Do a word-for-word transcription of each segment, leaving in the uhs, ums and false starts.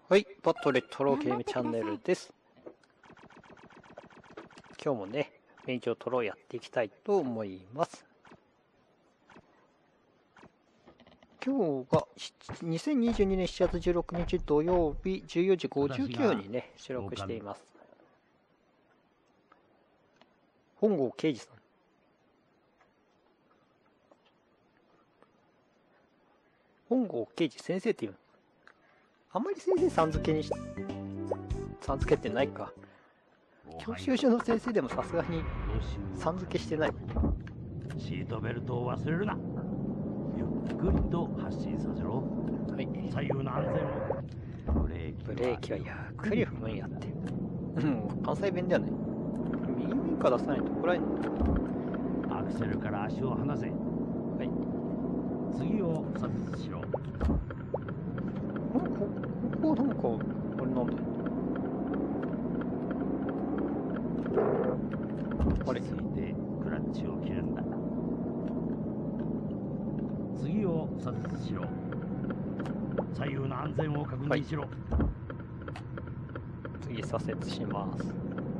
はい、バトレットローゲームチャンネルです。今日もね、メイジョートローやっていきたいと思います。今日がにせんにじゅうにねんしちがつじゅうろくにち土曜日じゅうよじごじゅうきゅうふんにね、収録しています。本郷啓二さん。本郷啓二先生っていうのあんまり先生さん付けにし、さん付けってないか。教習所の先生でもさすがにさん付けしてない。 シートベルトを忘れるな。ゆっくりと発進させろ。 はい。 左右の安全を。ブレーキブレーキはゆっくり踏むんやって。うん、関西弁だよね。右面から出さないと怒られんの。 アクセルから足を離せ。 はい。 次を左折しろ。 ここなんかあれなんだよ。あれ落ち着いてクラッチを切るんだ。次を左折しろ。左右の安全を確認しろ。はい、 次左折します。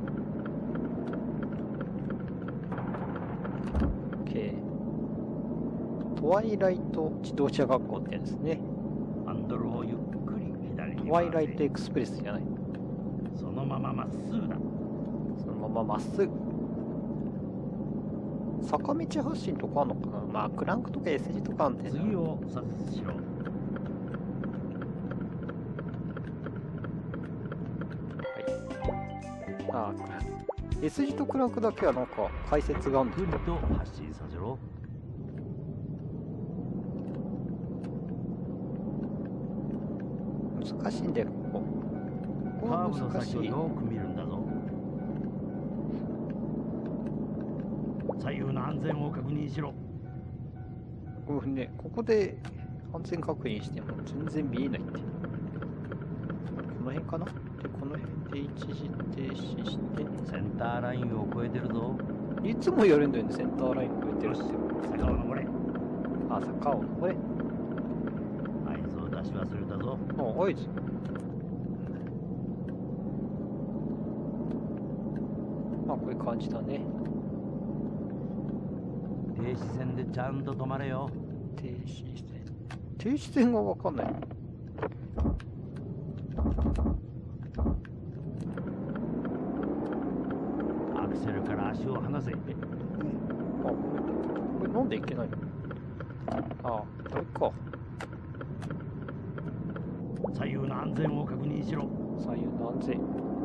OK。 トワイライト自動車学校ってやつですね。 ハンドルをゆっくり左に。 トワイライトエクスプレスじゃない。 そのまままっすぐだ。 そのまままっすぐ。坂道発進とかあるのかな。まあクランクとか S 字とかあんで。 次を左折しろ。 はい。ああ、クランク S 字とクランクだけはなんか解説があるんだ。 ゆっくりと発進させろ。 難しいんだよ、ここ。ここカはーブの先をよく見るんだぞ。左右の安全を確認しろ。 うんね、ここで安全確認しても全然見えないって。この辺かな。で、この辺で一時停止して。 センターラインを越えてるぞ。 いつもやるんだよね、センターライン越えてるって。 坂を登れ。 あ、坂を登れ。 合図を出し忘れたぞ。 あ、合図。まあ、こういう感じだね。 停止線でちゃんと止まれよ。 停止線。停止線がわかんない。 アクセルから足を離せ。 あ、これなんでいけないの。あ、これか。 左右の安全を確認しろ。 左右の安全。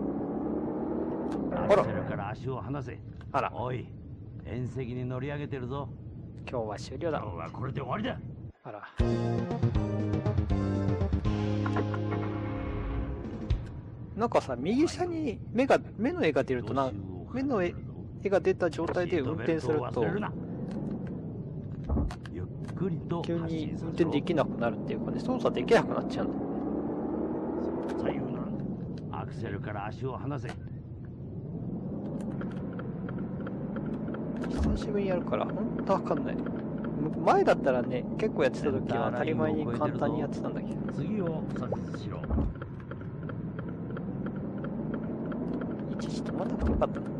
アクセルから足を離せ。 あら。 おい、縁石に乗り上げてるぞ。 今日は終了だ。 今日はこれで終わりだ。 あら。なんかさ、右下に目が目の絵が出るとな、目の絵が出た状態で運転するとゆっくりと急に運転できなくなるっていうかね、操作できなくなっちゃうんだよね。 左右のアクセルから足を離せ。 久しぶりにやるからほんとわかんない。前だったらね、結構やってた時は当たり前に簡単にやってたんだけど。 次を左折しろ。 一時止まったくてよかったな。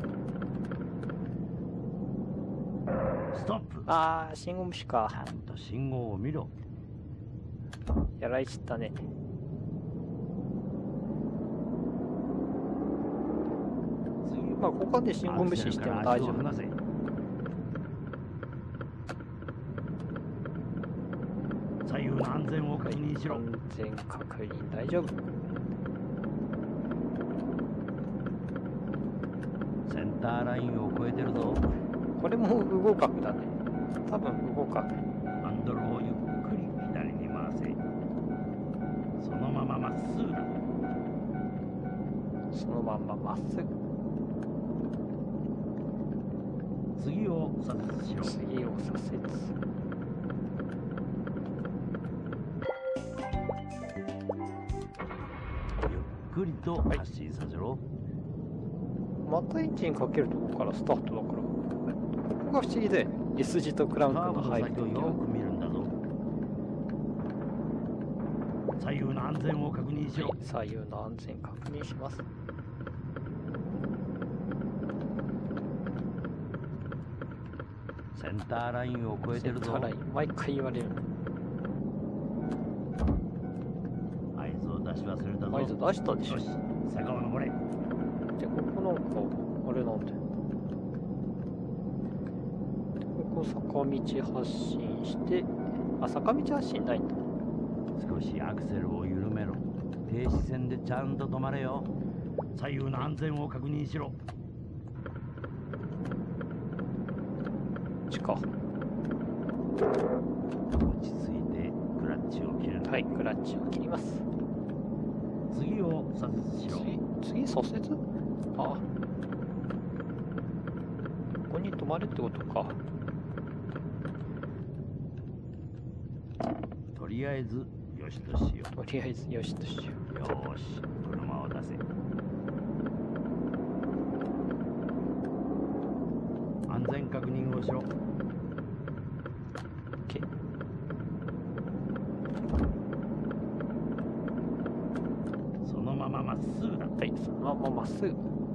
ストップ。 あー、信号無視か。 ちゃんと信号を見ろ。 やられちったね。まあ、ここで信号無視しても大丈夫。 左右の安全を確認しろ。 安全確認大丈夫。 センターラインを越えてるぞ。 これも不合格だね。多分不合格。 ハンドルをゆっくり左に回せ。そのまままっすぐだ。 そのまんままっすぐ。 次を左折しろ。 次を左折。 ゆっくりと発進させろ。はい、 またエンジンかけるとこからスタートだから、ここが不思議で S 字とクランクの入るときは。 よく見るんだぞ。左左右の安全を確認しろ。 左右の安全確認します。 センターラインを越えてるぞ。 センターライン毎回言われる。 合図を出し忘れたぞ。 合図出したでしょ。 よし、坂を登れ。 で、ここなんか、あれなんだよ。ここ坂道発進して、あ、坂道発進ないんだ。 少しアクセルを緩めろ。停止線でちゃんと止まれよ。左右の安全を確認しろ。 地下。 落ち着いてクラッチを切る。 はい、クラッチを切ります。 次を左折しろ。 次、次左折？ああ。ここに止まるってことか。 とりあえずよしとしよう。 とりあえずよしとしよう。 よーし、車を出せ。安全確認をしろ。 OK。 そのまままっすぐだ。 はい、そのまままっすぐ。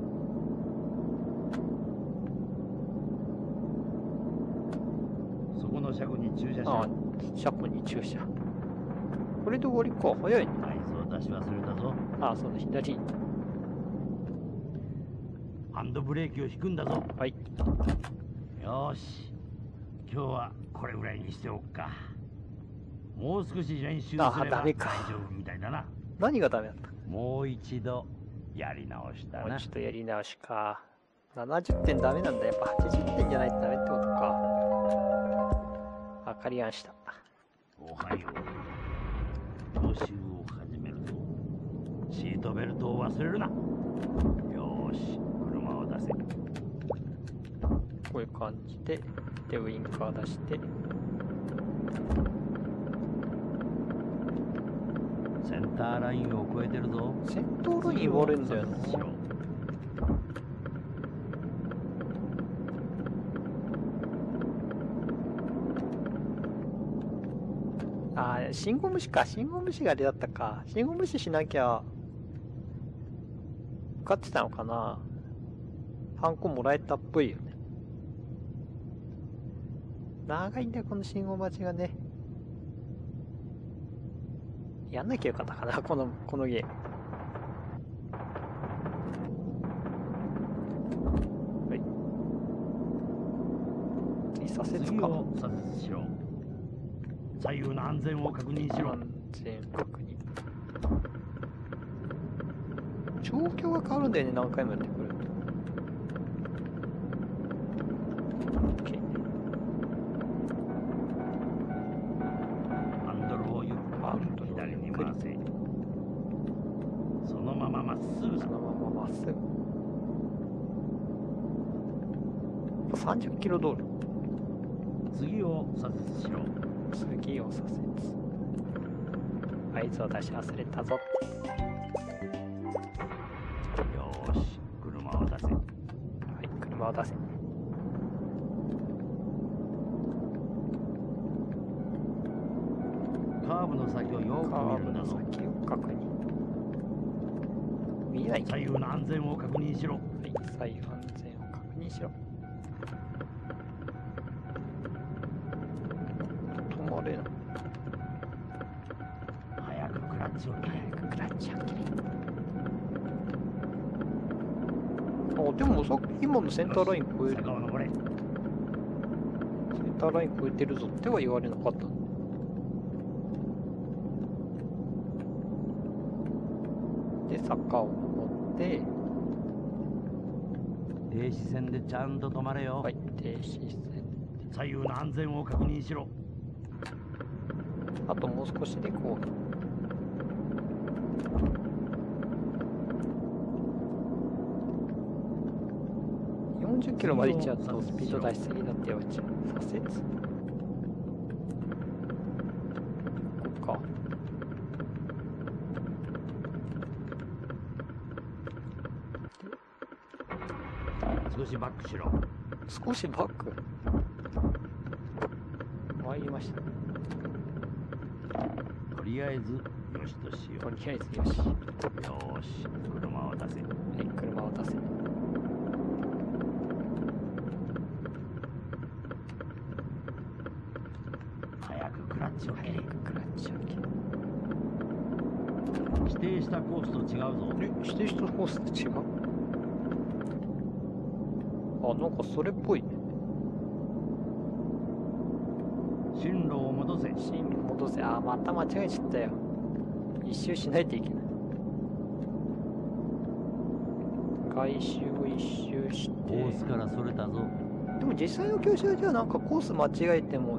そこの車庫に駐車しろ。 ああ、車庫に駐車。これで終わりか。早いね。 合図を出し忘れたぞ。 ああ、そうだ、左。 ハンドブレーキを引くんだぞ。 はい。 よーし、今日はこれぐらいにしておくか。もう少し練習すればああダメ大か丈夫みたいだな。 何がダメだった？ もう一度やり直したな。 もうちょっとやり直しか。ななじゅってんダメなんだ。やっぱはちじゅってんじゃないとダメってことか。わかりやんした。 おはよう。教習を始めるぞ。シートベルトを忘れるな。よーし、車を出せ。 こういう感じで、で、ウインカー出して。 センターラインを越えてるぞ。 先頭ライン言われるんだよな。 次を左折しろ。 ああ、信号無視か。信号無視があれだったか。信号無視しなきゃ、受かってたのかな。ハンコもらえたっぽいよね。長いんだよ、この信号待ちがね。やんなきゃよかったかな、この、このゲーム。はい。次、左折か。 次を左折しろ。左右の安全を確認しろ。 安全確認。状況が変わるんだよね、何回もやってくると。OK。 ハンドルをゆっくり左に回せ。そのまままっすぐだ。 そのまままっすぐ。さんじゅっキロ道路。 次を左折しろ。 次を左折。合図を出し忘れたぞ。 よーし、車を出せ。 はい、車を出せ。 カーブの先をよカーブのく見るんだぞ。 先を確認。見えない。 左右の安全を確認しろ。 はい、左右安全を確認しろ。止まれない。 早くクラッチを切れ。 クラッチを切れ。あ、でもさっき今のセンターライン超える。 坂を登れ。 センターライン超えてるぞっては言われなかった。で、坂を登って、 停止線でちゃんと止まれよ。 はい、停止線。 左右の安全を確認しろ。 あともう少しでこう。よんじゅっキロまで行っちゃうとスピード出しすぎだって言われちゃう。左折。ここか。 少しバックしろ。 少しバック。参りました。 とりあえずよしとしよとう。 りあえずよし。 よーし、車を出せ。 はい、車を出せ。 早くクラッチを切れ。 クラッチを切る。 指定したコースと違うぞ。 え、指定したコースと違う？あ、なんかそれっぽいね。 進路を戻せ。 進路戻せ。あ、また間違えちゃったよ。一周しないといけない。外周を一周して。 コースからそれたぞ。 でも実際の教習じゃなんかコース間違えても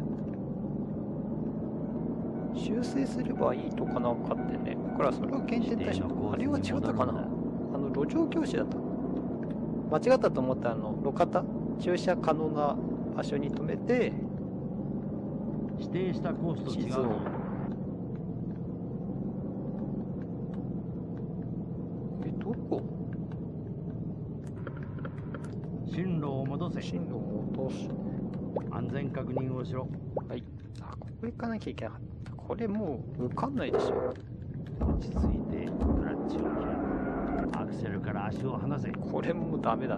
修正すればいいとかなんかってね。だからそれは減点対象。あれは違ったかな。あの路上教習だった。間違ったと思ったあの路肩、駐車可能な場所に止めて指定したコースと違う地図を。 ぞ。 え、どこ？ 進路を戻せ。 進路を戻す。 安全確認をしろ。 はい。あ、ここ行かなきゃいけなかった。これもう受かんないでしょ。 落ち着いてクラッチを切れ。アクセルから足を離せ。 これもうダメだ。 合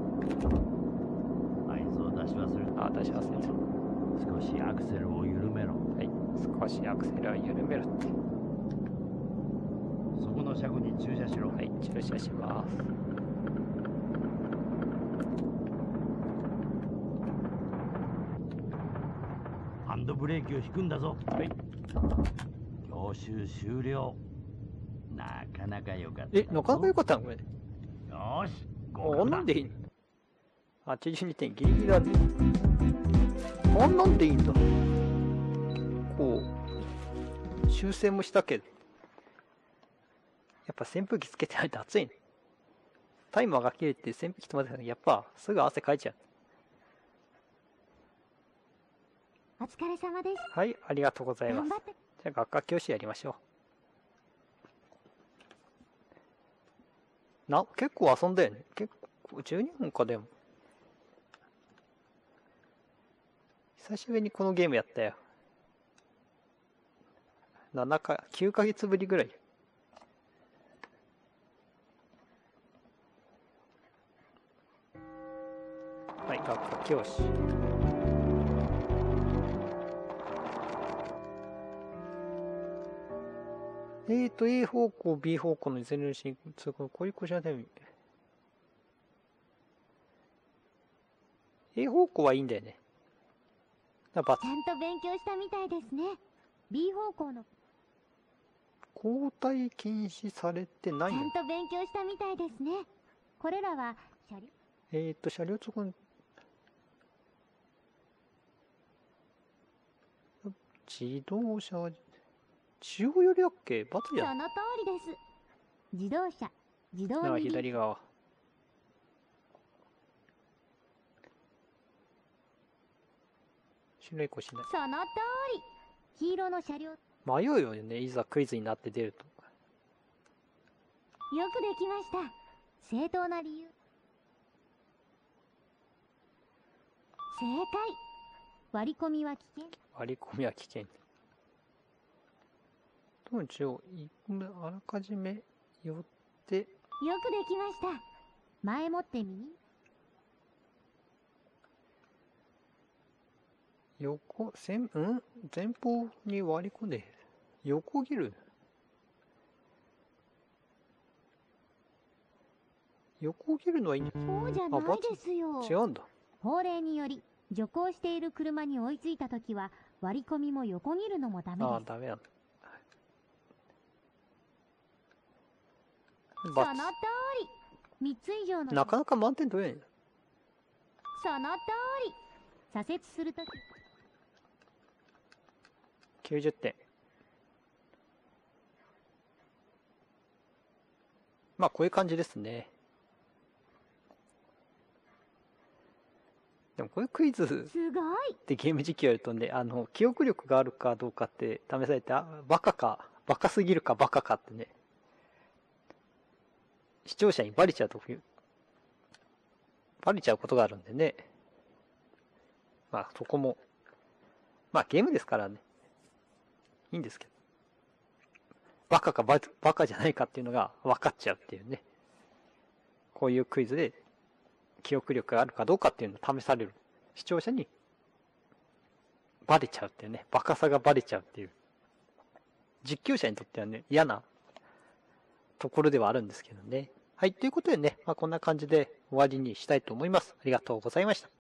図を出し忘れた。 あ、出し忘れた。 少しアクセルを緩めろ。 はい。少しアクセルを緩めるって。 そこの車庫に駐車しろ。 はい、駐車します。 ハンドブレーキを引くんだぞ。 はい。 教習終了。なかなか良かった。 え、なかなか良かったのこれ。 よーし、 あ、 合格だなんでいいの？はちじゅうにてんギリギリだね。あ、なんでいいんだ。こう、修正もしたけど。やっぱ扇風機つけてないと暑いね。タイマーが切れて扇風機止まってたらやっぱすぐ汗かいちゃう。 お疲れ様です。 はい、ありがとうございます。 頑張って。 じゃあ学科教師やりましょう。な、結構遊んだよね。結構、じゅうにふんかでも。久しぶりにこのゲームやったよ。ななか、きゅうかげつぶりぐらい。はい、学科教師。えーと、A 方向、B 方向のいずれの進行、こういうこじゃない。A 方向はいいんだよね。だからちゃんと勉強したみたいですね。B 方向の。 交代禁止されてないの。 ちゃんと勉強したみたいですね。これらは車両。 えーと、車両そこに。自動車、中央寄りだっけ？バツじゃん。 その通りです。自動車、自動ああ、 二輪左側。白い子しない。 その通り。黄色の車両。よ迷うよね、いざクイズになって出ると。 くできました。正当な理由。正解。割り込みは危険。 割り込みは危険。当時をあらかじめ寄って。 よくできました。前もって右。 横、前、ん前方に割り込んで、横切る。横切るのはいいんじゃない？ そうじゃないですよ。 違うんだ。 法令により、徐行している車に追いついたときは、割り込みも横切るのもダメです。 ああ、ダメなんだ。 その通り。みっつ以上の。 なかなか満点取れない。 その通り。左折するとき。 きゅうじゅってん。まあ、こういう感じですね。でもこういうクイズすごいってゲーム実況やるとね、あの、記憶力があるかどうかって試されて、あ、バカか、バカすぎるかバカかってね、視聴者にバレちゃうという、バレちゃうことがあるんでね。まあそこも、まあゲームですからね、いいんですけど。 バカかババカじゃないかっていうのが分かっちゃうっていうね。こういうクイズで記憶力があるかどうかっていうのを試される。視聴者にバレちゃうっていうね。バカさがバレちゃうっていう。実況者にとってはね、嫌なところではあるんですけどね。はい、ということでね、まあ、こんな感じで終わりにしたいと思います。ありがとうございました。